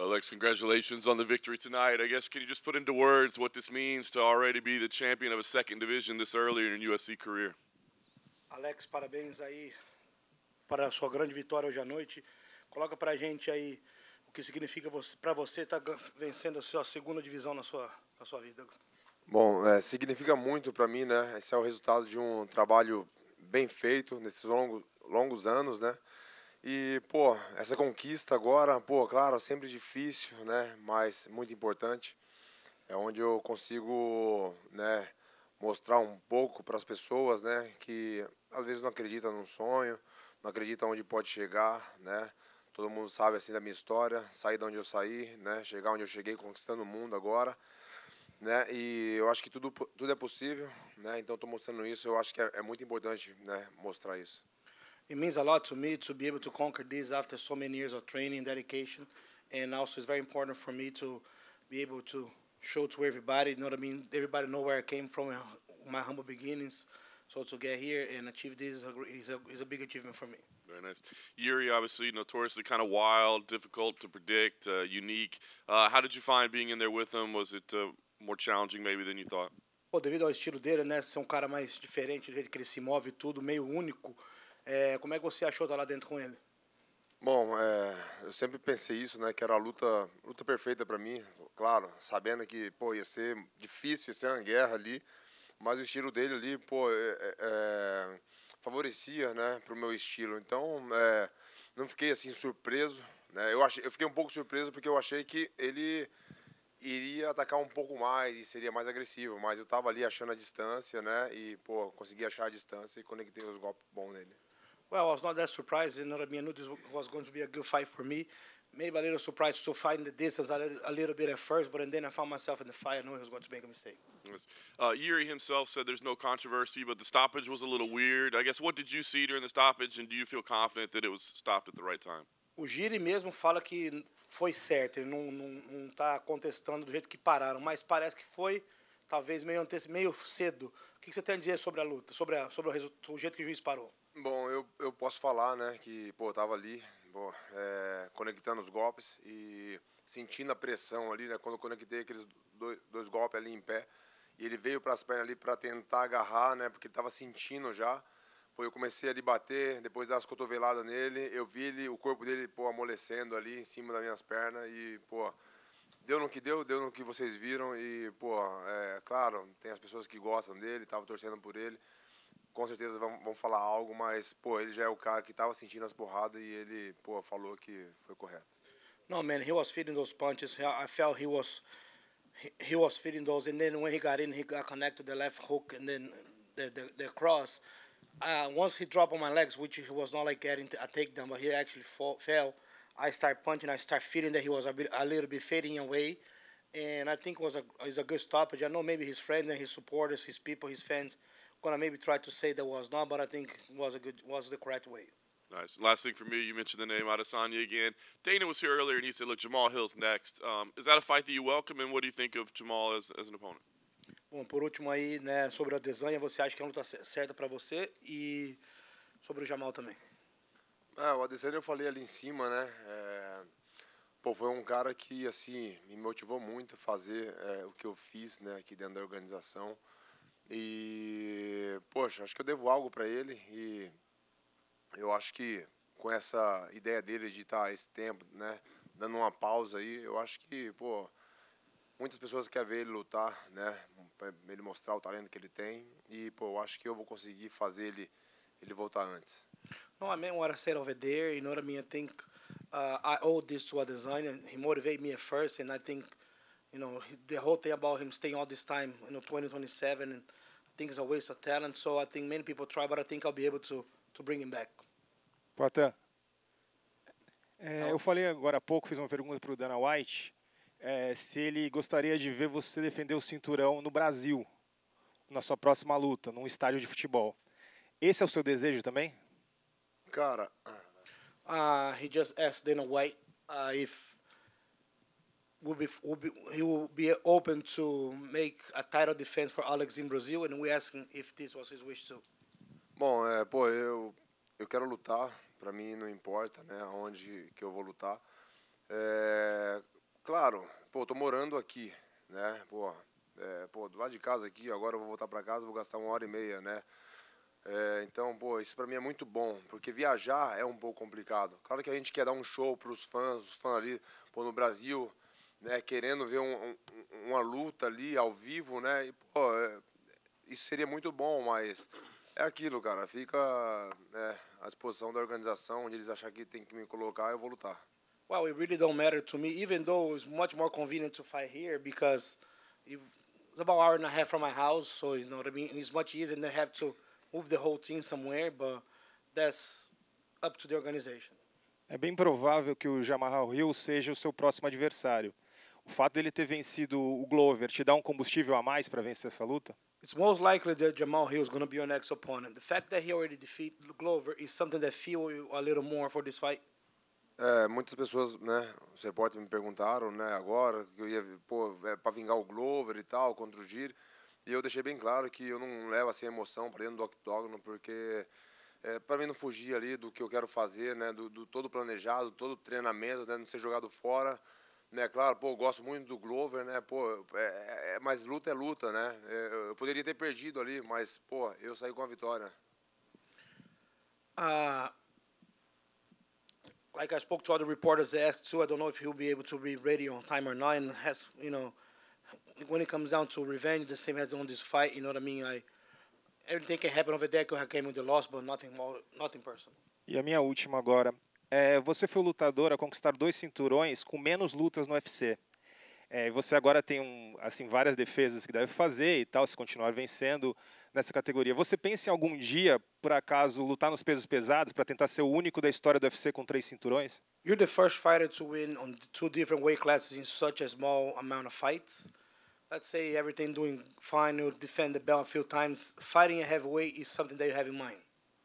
Alex, congratulations on the victory tonight. I guess, can you just put into words what this means to already be the champion of a second division this early in your UFC career? Alex, parabéns aí para a sua grande vitória hoje à noite. Coloca pra gente aí o que significa para você estar vencendo a sua segunda divisão na sua vida. Bom, significa muito para mim, né? Esse é o resultado de um trabalho bem feito nesses longos anos, né? E, pô, essa conquista agora, pô, claro, sempre difícil, né? Mas muito importante. É onde eu consigo, né, mostrar um pouco para as pessoas, né, que às vezes não acreditam num sonho, não acreditam onde pode chegar, né? Todo mundo sabe assim da minha história, sair de onde eu saí, né? Chegar onde eu cheguei, conquistando o mundo agora, né? E eu acho que tudo é possível, né? Então estou mostrando isso. Eu acho que é muito importante, né, mostrar isso. It means a lot to me to be able to conquer this after so many years of training and dedication, and also it's very important for me to be able to show to everybody, you know what I mean? Everybody know where I came from, my humble beginnings. So to get here and achieve this is a big achievement for me. Very nice. Yuri, obviously notoriously kind of wild, difficult to predict, unique. How did you find being in there with him? Was it more challenging maybe than you thought? Pô, devido ao estilo dele, né, ser um cara mais diferente, do jeito que ele se move e tudo, meio único, como é que você achou estar lá dentro com ele? Bom, eu sempre pensei isso, né, que era a luta perfeita para mim, claro, sabendo que, pô, ia ser difícil, ia ser uma guerra ali, mas o estilo dele ali, pô, favorecia, né, pro meu estilo. Então, não fiquei assim surpreso, né? Eu fiquei um pouco surpreso porque eu achei que ele iria atacar um pouco mais e seria mais agressivo, mas eu tava ali achando a distância, né? E, pô, consegui achar a distância e conectei os golpes bons nele. Well, I was not that surprised. You know what I mean? I knew this was going to be a good fight for me. Maybe a little surprised to find the distance a little bit at first, but then I found myself in the fight. I knew he was going to make a mistake. Yes. Yuri himself said there's no controversy, but the stoppage was a little weird. I guess, what did you see during the stoppage, and do you feel confident that it was stopped at the right time? O Giri mesmo fala que foi certo, ele não tá contestando do jeito que pararam, mas parece que foi talvez meio cedo. O que você tem a dizer sobre a luta, sobre o jeito que o juiz parou? Bom, eu posso falar, né, que, pô, eu tava ali, pô, conectando os golpes e sentindo a pressão ali, né, quando eu conectei aqueles dois golpes ali em pé, e ele veio para as pernas ali para tentar agarrar, né, porque ele tava sentindo já. Pô, eu comecei a lhe bater, depois das cotoveladas nele, eu vi o corpo dele, pô, amolecendo ali em cima das minhas pernas e, pô, deu no que vocês viram e, pô, claro, tem as pessoas que gostam dele, estavam torcendo por ele, com certeza vão falar algo, mas, pô, ele já é o cara que estava sentindo as porradas e ele, pô, falou que foi correto. No, man, he was feeding those punches. I felt he was feeding those, and then when he got in, he got connected to the left hook and then the cross. Once he dropped on my legs, which he was not like getting a takedown, but he actually fell. I start punching. I start feeling that he was a little bit fading away, and I think it was a good stoppage. I know maybe his friends and his supporters, his people, his fans, gonna maybe try to say that was not, but I think was the correct way. Nice. Last thing for me, you mentioned the name Adesanya again. Dana was here earlier, and he said, look, Jamal Hill's next. Is that a fight that you welcome, and what do you think of Jamal as an opponent? Bom, por último aí, né, sobre a Adesanya, você acha que é uma luta certa para você e sobre o Jamal também? O Adesanya eu falei ali em cima, né, pô, foi um cara que, assim, me motivou muito a fazer o que eu fiz, né, aqui dentro da organização. E, poxa, acho que eu devo algo para ele e eu acho que com essa ideia dele de estar esse tempo, né, dando uma pausa aí, eu acho que, pô, muitas pessoas querem ver ele lutar, né, para ele mostrar o talento que ele tem e, pô, eu acho que eu vou conseguir fazer ele voltar antes. No, I meant what I said over there. You know what I mean? I think I owe this to Adesanya. He motivated me at first, and I think, you know, the whole thing about him staying all this time, you know, 2027, and I think it's a waste of talent. So I think many people try, but I think I'll be able to bring him back. Poatan, eu falei agora há pouco, fiz uma pergunta para o Dana White, se ele gostaria de ver você defender o cinturão no Brasil, na sua próxima luta, num estádio de futebol. Esse é o seu desejo também? Cara, he just asked Dana White if he will be open to make a title defense for Alex in Brazil, and we asked him if this was his wish too. Bom, pô, eu quero lutar, pra mim não importa, né, aonde que eu vou lutar. Claro, pô, tô morando aqui, né? Pô, do lado de casa aqui, agora eu vou voltar para casa, vou gastar 1h30, né? Então, pô, isso para mim é muito bom, porque viajar é um pouco complicado. Claro que a gente quer dar um show para os fãs ali, pô, no Brasil, né, querendo ver uma luta ali ao vivo, né? E, pô, isso seria muito bom, mas é aquilo, cara, fica, né, à disposição da organização, onde eles acharem que tem que me colocar, eu vou lutar. Well, it really don't matter to me, even though it's much more convenient to fight here because it's about an hour and a half from my house, so you know what I mean. It's much easier than have to move the whole team somewhere, but that's up to the organization. É bem provável que o Jamahal Hill seja o seu próximo adversário. O fato dele ter vencido o Glover te dá um combustível a mais para vencer essa luta? It's most likely that Jamal Hill is going to be your next opponent. The fact that he already defeated Glover is something that fuel you a little more for this fight. Muitas pessoas, né, os repórteres me perguntaram, né, agora que eu ia, pô, para vingar o Glover e tal, contra o Giri, e eu deixei bem claro que eu não levo assim emoção para dentro do octógono, porque para mim não fugir ali do que eu quero fazer, né, do todo planejado, todo treinamento, né, não ser jogado fora, né, claro, pô, eu gosto muito do Glover, né, pô, mas luta é luta, né, eu poderia ter perdido ali, mas, pô, eu saí com a vitória. Like I spoke to other reporters, they asked too. I don't know if he'll be able to be ready on time or not. And has, you know, when it comes down to revenge, the same as on this fight. You know what I mean? Everything can happen over there. I came with the loss, but nothing personal. E a minha última agora. Você foi o lutador a conquistar 2 cinturões com menos lutas no UFC. Você agora tem várias defesas que deve fazer e tal, se continuar vencendo nessa categoria. Você pensa em algum dia, por acaso, lutar nos pesos pesados para tentar ser o único da história do UFC com 3 cinturões? You're the first fighter to win on 2 different weight classes in such a small amount of fights. Let's say everything doing fine, you defend the belt a few times. Fighting a heavyweight is something that you have in mind.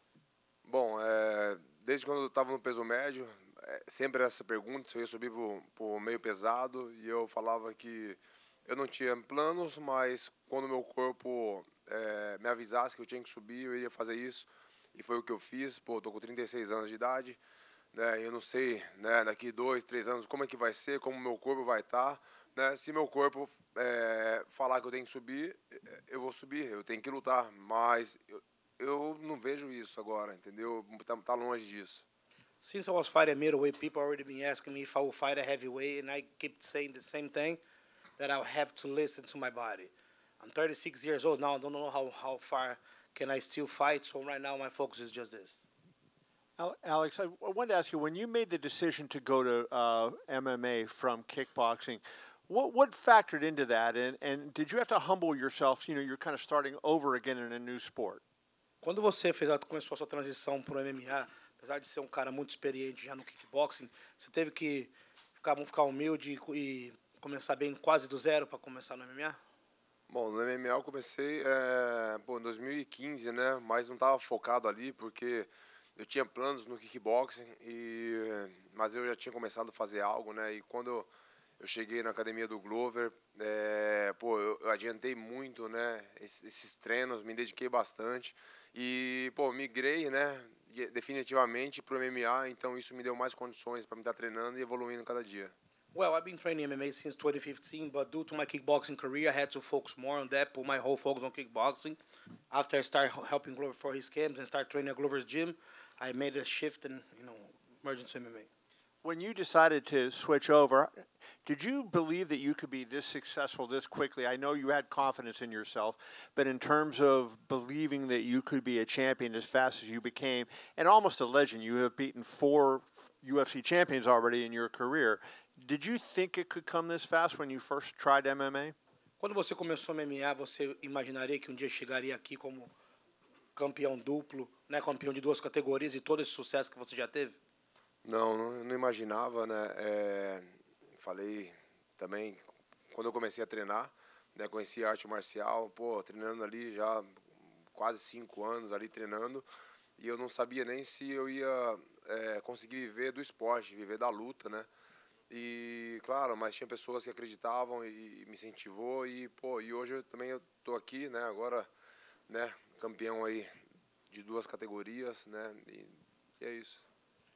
Bom, desde quando eu estava no peso médio, sempre essa pergunta se eu ia subir pro meio pesado, e eu falava que eu não tinha planos, mas quando meu corpo me avisasse que eu tinha que subir, eu iria fazer isso, e foi o que eu fiz. Pô, tô com 36 anos de idade, né, eu não sei, né, daqui 2, 3 anos como é que vai ser, como meu corpo vai estar, né, se meu corpo falar que eu tenho que subir, eu vou subir, eu tenho que lutar, mas eu não vejo isso agora, entendeu? Tá longe disso. Since I was fighting middleweight, people already been asking me if I will fight a heavyweight, and I keep saying the same thing, that I'll have to listen to my body. I'm 36 years old now. I don't know how far can I still fight, so right now my focus is just this. Alex, I wanted to ask you, when you made the decision to go to MMA from kickboxing, what factored into that, and did you have to humble yourself? You know, you're kind of starting over again in a new sport. Quando você começou a sua transição para o MMA, apesar de ser um cara muito experiente já no kickboxing, você teve que ficar humilde e começar bem quase do zero para começar no MMA? Bom, no MMA eu comecei em 2015, né? Mas não estava focado ali porque eu tinha planos no kickboxing, mas eu já tinha começado a fazer algo, né? E quando eu cheguei na academia do Glover, eu adiantei muito, né? Esses treinos, me dediquei bastante e, migrei, né? Definitivamente para o MMA, então isso me deu mais condições para me estar treinando e evoluindo cada dia. Well, I've been training MMA since 2015, but due to my kickboxing career, I had to focus more on that, put my whole focus on kickboxing. After I started helping Glover for his camps and start training at Glover's gym, I made a shift and, merged into MMA. When you decided to switch over, did you believe that you could be this successful this quickly? I know you had confidence in yourself, but in terms of believing that you could be a champion as fast as you became, and almost a legend, you have beaten 4 UFC champions already in your career. Did you think it could come this fast when you first tried MMA? Quando você começou no MMA, você imaginaria que um dia chegaria aqui como campeão duplo, né, campeão de 2 categorias e todo esse sucesso que você já teve? Não imaginava, né? Falei também, quando eu comecei a treinar, né, conheci a arte marcial, treinando ali já quase 5 anos ali treinando, e eu não sabia nem se eu ia conseguir viver do esporte, viver da luta, né? E claro, mas tinha pessoas que acreditavam e me incentivou e hoje eu tô aqui, né? Agora, né? Campeão aí de 2 categorias, né? E é isso.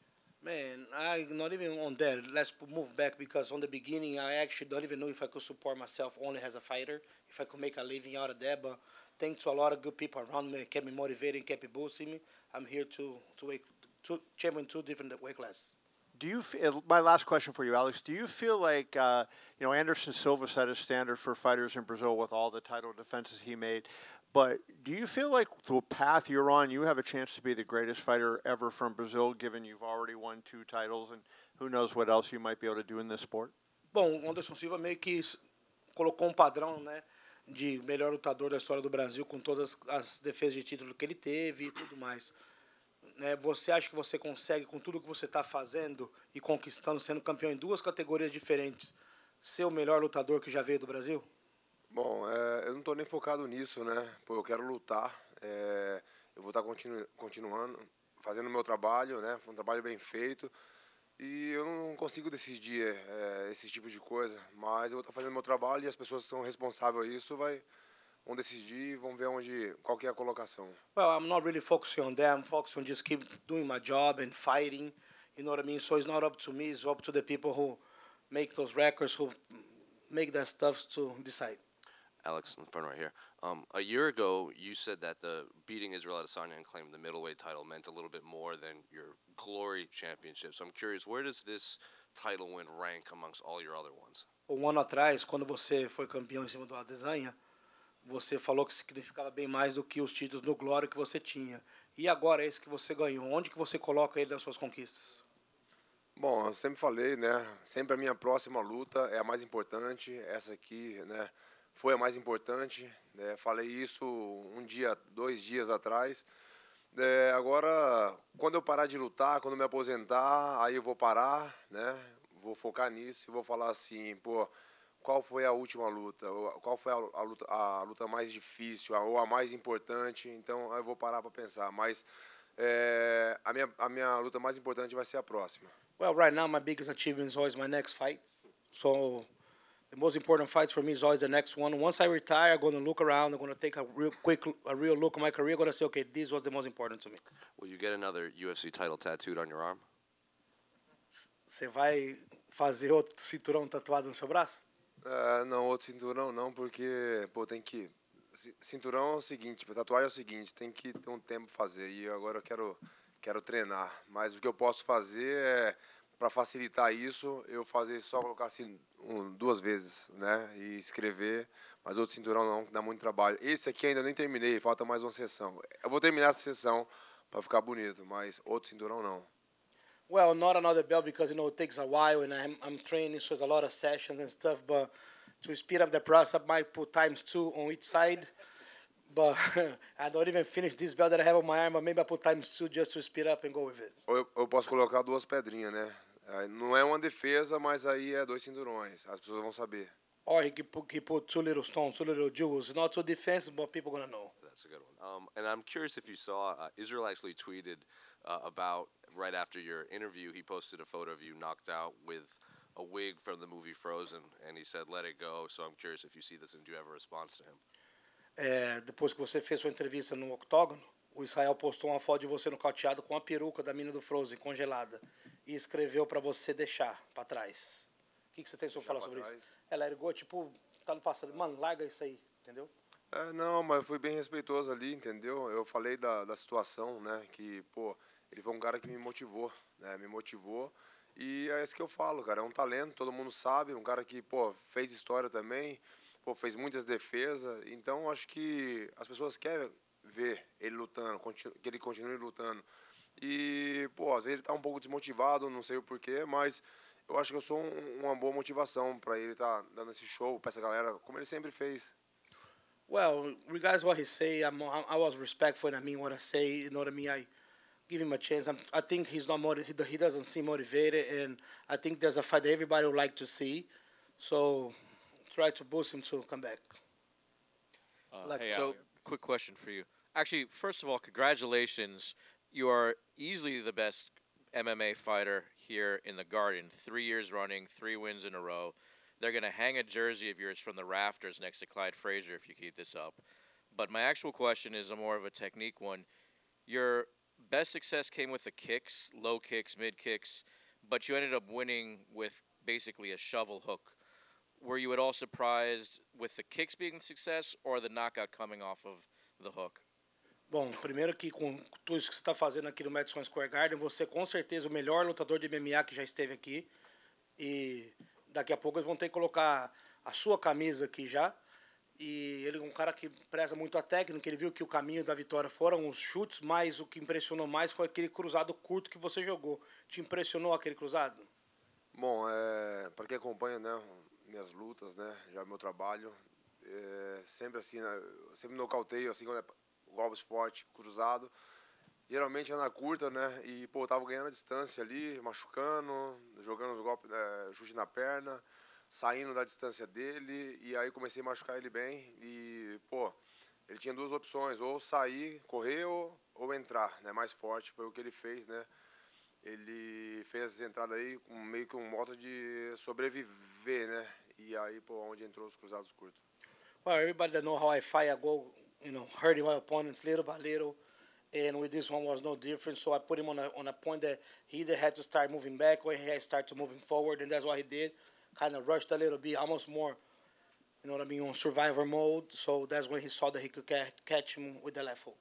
Man, I not even on that. Move back because on the beginning I actually don't even know if I could support myself only as a fighter, if I could make a living out of that. But thanks to a lot of good people around me, kept me motivated, kept me boosting me. I'm here to champion two different weight classes. Do you feel, my last question for you, Alex? Do you feel like Anderson Silva set a standard for fighters in Brazil with all the title defenses he made? But do you feel like the path you're on, you have a chance to be the greatest fighter ever from Brazil, given you've already won 2 titles, and who knows what else you might be able to do in this sport? Bom, o Anderson Silva meio que colocou padrão, né, de melhor lutador da história do Brasil com todas as defesas de título que ele teve e tudo mais. Né, você acha que você consegue, com tudo que você está fazendo e conquistando, sendo campeão em 2 categorias diferentes, ser o melhor lutador que já veio do Brasil? Bom, eu não estou nem focado nisso, né? Pô, eu quero lutar. Eu vou estar continuando, fazendo o meu trabalho, né? Foi um trabalho bem feito. E eu não consigo decidir esse tipo de coisa. Mas eu vou estar fazendo o meu trabalho e as pessoas que são responsáveis por isso vão decidir, vão ver qual que é a colocação. Well, I'm not really focusing on that. I'm focusing on just keep doing my job and fighting. You know what I mean? So it's not up to me. It's up to the people who make those records, who make that stuff to decide. Alex, in the front right here. A year ago, you said that the beating Israel Adesanya and claiming the middleweight title meant a little bit more than your Glory Championship. So I'm curious, where does this title win rank amongst all your other ones? Ano atrás, quando você foi campeão em cima do Adesanya, você falou que significava bem mais do que os títulos no Glória que você tinha. E agora, esse que você ganhou, onde que você coloca ele nas suas conquistas? Bom, eu sempre falei, né? Sempre a minha próxima luta é a mais importante. Essa aqui, né? Foi a mais importante. Falei isso 2 dias atrás. Agora, quando eu parar de lutar, quando eu me aposentar, aí eu vou parar, né? Vou focar nisso e vou falar assim, pô, qual foi a última luta? Qual foi a luta mais difícil ou a mais importante? Então, eu vou parar para pensar. Mas a minha luta mais importante vai ser a próxima. Well, right now my biggest achievement is always my next fight. So the most important fights for me is always the next one. Once I retire, I'm going to look around. I'm going to take a real look at my career. I'm going to say, okay, this was the most important to me. Will you get another UFC title tattooed on your arm? Você vai fazer outro cinturão tatuado no seu braço? Não, outro cinturão não, porque, pô, tem que... Cinturão é o seguinte, tatuagem é o seguinte, tem que ter um tempo pra fazer. E agora eu quero treinar. Mas o que eu posso fazer é, para facilitar isso, eu fazer só colocar assim 2 vezes, né? E escrever, mas outro cinturão não, que dá muito trabalho. Esse aqui ainda nem terminei, falta mais uma sessão. Eu vou terminar essa sessão para ficar bonito, mas outro cinturão não. Well, not another belt because, it takes a while and I'm training, so there's a lot of sessions and stuff, but to speed up the process, I might put ×2 on each side. But I don't even finish this belt that I have on my arm, but maybe I put ×2 just to speed up and go with it. Ou eu posso colocar 2 pedrinhas, né? Não é uma defesa, mas aí é 2 cinturões. As pessoas vão saber. Or he put 2 little stones, 2 little jewels. Not so defensive, but people gonna know. That's a good one. And I'm curious if you saw, Israel actually tweeted about, right after your interview, he posted a photo of you knocked out with a wig from the movie Frozen, and he said, let it go. So I'm curious if you see this and do you have a response to him? Depois que você fez sua entrevista no octógono, o Israel postou uma foto de você nocauteado com a peruca da mina do Frozen, congelada, e escreveu para você deixar para trás. O que você tem para falar sobre isso? Ela ergou, tipo, tá no passado. Mano, larga isso aí, entendeu? Não, mas eu fui bem respeitoso ali, entendeu? Eu falei da situação, né? Que, pô, ele foi um cara que me motivou, né? Me motivou. E é isso que eu falo, cara. É um talento, todo mundo sabe. Um cara que, pô, fez história também. Pô, fez muitas defesas. Então, acho que as pessoas querem ver ele lutando, que ele continue lutando. E, pô, às vezes ele tá um pouco desmotivado, não sei o porquê, mas eu acho que eu sou uma boa motivação para ele estar dando esse show para essa galera, como ele sempre fez. Well, regardless of what he say, I was respectful and I mean what I say. You know what I mean? I give him a chance. I think he's not he doesn't seem motivated, and I think there's a fight that everybody would like to see. So try to boost him to come back. So, quick question for you. Actually, first of all, congratulations. You are easily the best MMA fighter here in the Garden. 3 years running, 3 wins in a row. They're going to hang a jersey of yours from the rafters next to Clyde Frazier if you keep this up. But my actual question is more of a technique one. Your best success came with the kicks, low kicks, mid kicks, but you ended up winning with basically a shovel hook. Were you at all surprised with the kicks being a success or the knockout coming off of the hook? Bom, primeiro que com tudo isso que você está fazendo aqui no Madison Square Garden, você com certeza é o melhor lutador de MMA que já esteve aqui. E daqui a pouco eles vão ter que colocar a sua camisa aqui já. E ele é um cara que preza muito a técnica, ele viu que o caminho da vitória foram os chutes, mas o que impressionou mais foi aquele cruzado curto que você jogou. Te impressionou aquele cruzado? Bom, para quem acompanha, né, minhas lutas, né, já meu trabalho, sempre assim, né, sempre nocauteio, assim, quando golpes fortes, cruzado. Geralmente é na curta, né, e, pô, eu tava ganhando a distância ali, machucando, jogando os golpes, chute na perna, saindo da distância dele, e aí comecei a machucar ele bem, e, pô, ele tinha duas opções, ou sair, correr, ou entrar, né, mais forte, foi o que ele fez, né. Ele fez essa entrada aí com meio que um modo de sobreviver, né, e aí, pô, onde entrou os cruzados curtos. Well, everybody that know how I fight, I go, hurting my opponents little by little. And with this one was no different, so I put him on a point that he either had to start moving back or he had to start moving forward, and that's what he did. Kind of rushed a little bit, almost more, on survivor mode. So that's when he saw that he could catch him with the left hook.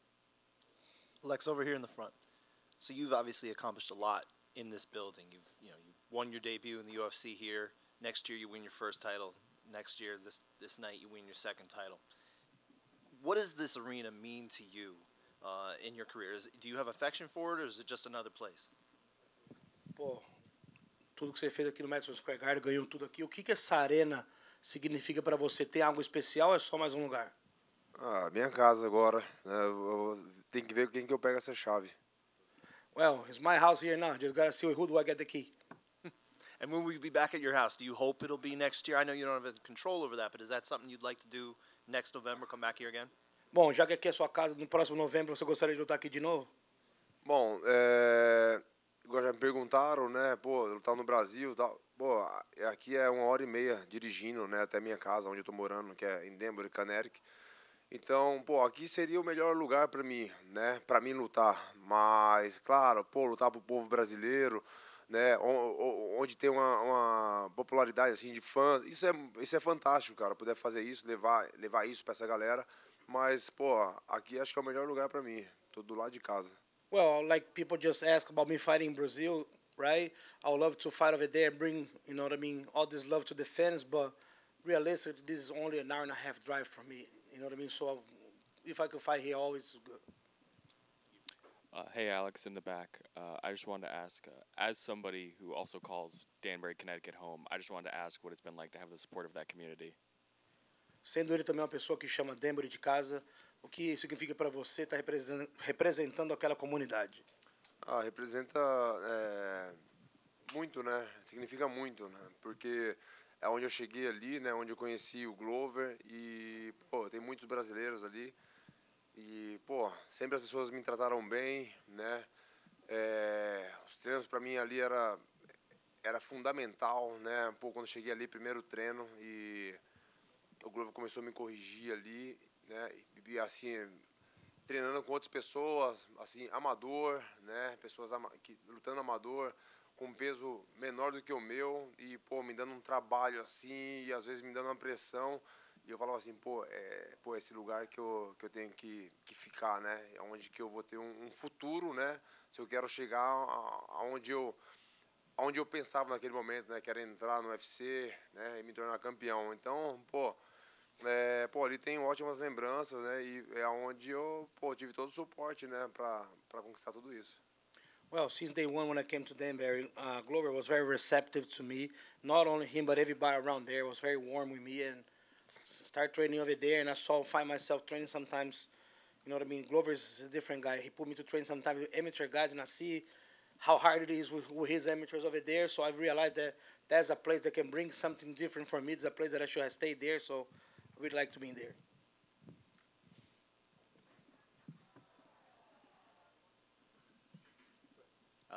Lex, over here in the front. So you've obviously accomplished a lot in this building. You won your debut in the UFC here. Next year you win your first title. Next year, this night, you win your second title. What does this arena mean to you in your career? Do you have affection for it, or is it just another place? Pô, tudo que você fez aqui no Madison Square Garden, ganhou tudo aqui. O que essa arena significa para você? Tem algo especial ou é só mais um lugar? Minha casa agora, né, tem que ver quem que eu pego essa chave. Well, it's my house here now. Just gotta see who do I get the key. And when will you be back at your house? Do you hope it'll be next year? I know you don't have control over that, but is that something you'd like to do next November, come back here again? Bom, já que aqui é sua casa, no próximo novembro você gostaria de lutar aqui de novo? Bom, agora já me perguntaram, né, pô, lutar no Brasil e tal. Pô, aqui é 1h30 dirigindo, né, até minha casa, onde eu tô morando, que é em Denver, Connecticut. Então, pô, aqui seria o melhor lugar para mim, né, para mim lutar. Mas, claro, pô, lutar pro povo brasileiro, né, onde tem uma popularidade assim de fãs, isso é fantástico, cara, poder fazer isso, levar isso para essa galera. Mas, pô, aqui acho que é o melhor lugar para mim, tô do lado de casa. Well, like people just ask about me fighting in Brazil, right? I would love to fight over there and bring, all this love to the fans, but realistically, this is only an hour and a half drive from me, So if I could fight here, always is good. Hey, Alex, in the back. I just wanted to ask, as somebody who also calls Danbury, Connecticut home, I just wanted to ask what it's been like to have the support of that community. Sendo ele também uma pessoa que chama Denver de casa, o que significa para você estar representando aquela comunidade? Representa muito, né? Significa muito, né? Porque é onde eu cheguei ali, né? Onde eu conheci o Glover e, pô, tem muitos brasileiros ali. E, pô, sempre as pessoas me trataram bem, né? Os treinos para mim ali era fundamental, né? Pô, quando eu cheguei ali, primeiro treino, e o Glover começou a me corrigir ali, né? E assim, treinando com outras pessoas, assim, amador, né? Pessoas lutando amador, com um peso menor do que o meu, e, pô, me dando um trabalho assim, e às vezes me dando uma pressão. E eu falava assim, pô, esse lugar que eu tenho que ficar, né? É onde que eu vou ter um futuro, né? Se eu quero chegar aonde eu pensava naquele momento, né? Que era entrar no UFC, né? E me tornar campeão. Então, pô, ali tem ótimas lembranças, né? E é onde eu, pô, tive todo o suporte, né? Pra conquistar tudo isso. Well, since day one when I came to Danbury, Glover was very receptive to me. Not only him, but everybody around there was very warm with me, and start training over there, and find myself training sometimes, Glover is a different guy. He put me to train sometimes with amateur guys, and I see how hard it is with his amateurs over there, so I realized that that's a place that can bring something different for me. It's a place that I should have stayed there, so I really like to be in there.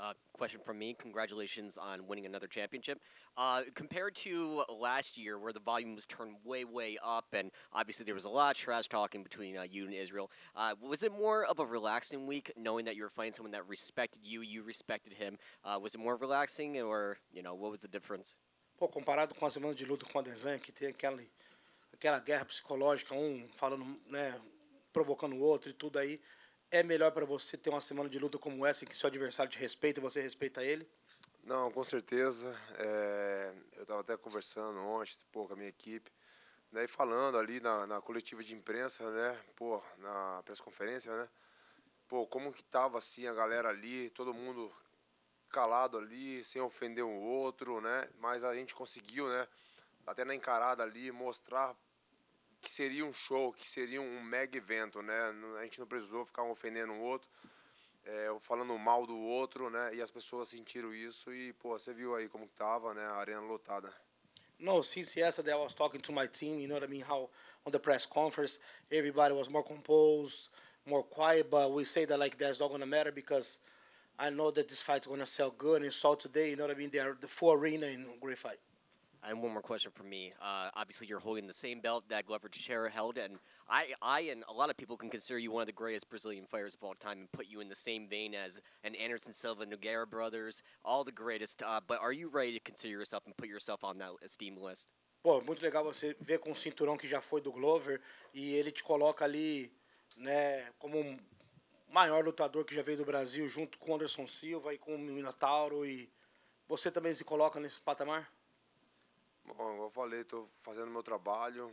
Question from me. Congratulations on winning another championship. Compared to last year, where the volume was turned way up, and obviously there was a lot of trash talking between you and Israel, was it more of a relaxing week, knowing that you were fighting someone that respected you, you respected him? Was it more relaxing, or what was the difference? Pô, comparado com a semana de luta com a Adesanya, que tem aquela guerra psicológica, falando, né, provocando o outro e tudo aí, é melhor para você ter uma semana de luta como essa, em que seu adversário te respeita e você respeita ele? Não, com certeza. Eu estava até conversando ontem, com a minha equipe, né, e falando ali na coletiva de imprensa, né, na press-conferência, né, como que tava assim a galera ali, todo mundo calado ali, sem ofender o outro, né, mas a gente conseguiu, né, até na encarada ali, mostrar que seria um show, que seria um mega evento, né, a gente não precisou ficar um ofendendo o outro, falando mal do outro, né, e as pessoas sentiram isso e, você viu aí como tava, né, a arena lotada. No, since yesterday I was talking to my team, you know what I mean, how on the press conference, everybody was more composed, more quiet, but we say that like that's not going to matter because I know that this fight's going to sell good, and so today, you know what I mean, they are the full arena in great fight. And one more question from me. Obviously, you're holding the same belt that Glover Teixeira held, and I and a lot of people can consider you one of the greatest Brazilian fighters of all time and put you in the same vein as an Anderson Silva, Nogueira brothers, all the greatest. But are you ready to consider yourself and put yourself on that esteemed list? Pô, muito legal você ver com o cinturão que já foi do Glover e ele te coloca ali, né, como um maior lutador que já veio do Brasil, junto com o Anderson Silva e com o Minotauro, e você também se coloca nesse patamar? Bom, como eu falei, estou fazendo meu trabalho.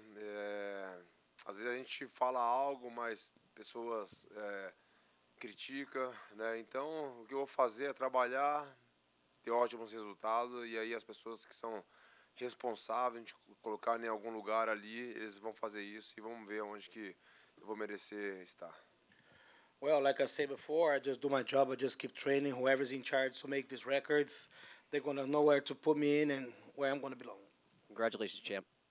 Às vezes a gente fala algo, mas pessoas criticam, né? Então, o que eu vou fazer é trabalhar, ter ótimos resultados, e aí as pessoas que são responsáveis de colocar em algum lugar ali, eles vão fazer isso e vamos ver onde que eu vou merecer estar. Well, like I said before, I just do my job. I just keep training. Whoever's in charge to make these records, they're going to know where to put me in and where I'm going to belong. Congratulations, champ.